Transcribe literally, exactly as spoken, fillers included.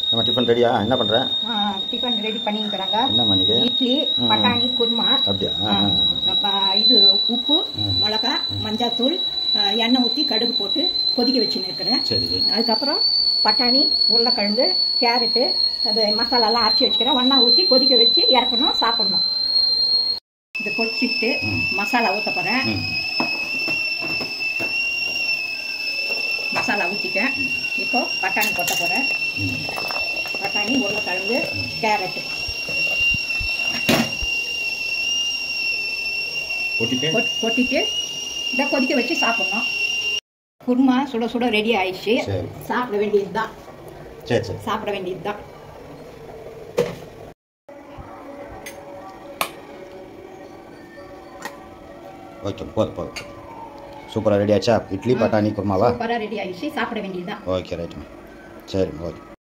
நம்ம டிஃபன் ரெடியா? என்ன பண்ணுறேன்? டிஃபன் ரெடி பண்ணிக்கிறாங்க. என்ன மணிக்கு? இட்லி, பட்டாணி குருமா. அப்படியா? இது உப்பு, மிளகா, மஞ்சள், எண்ணெய் ஊற்றி கடுகு போட்டு கொதிக்க வச்சுன்னு இருக்கிறேன். சரி. அதுக்கப்புறம் பட்டாணி, உருளைக்கிழங்கு, கேரட்டு, அது மசாலாலாம் அரைச்சி வச்சுக்கிறேன். ஒன்றா ஊற்றி கொதிக்க வச்சு இறக்கணும், சாப்பிடணும். இதை கொதிச்சுட்டு மசாலா ஊற்ற போகிறேன். மசாலா ஊற்றிட்டேன். இப்போ பட்டாணி கொட்ட போகிறேன். பட்டாணி, உருளைக்கிழங்கு, கேரட்டு கொட்டிட்டு இதை கொதிக்க வச்சு சாப்பிடணும். குருமா சுட சுட ரெடி ஆயிடுச்சு. சாப்பிட வேண்டியது தான். சரி சரி சாப்பிட வேண்டியது தான். ஓகே, போதும் போதும். சூப்பராக ரெடி ஆச்சா? இட்லி பட்டாணி குருமாவா? சூப்பராக ரெடி ஆயிடுச்சு. சாப்பிட வேண்டியது தான். ஓகே, ரைட்டுமா. சரி, ஓகே.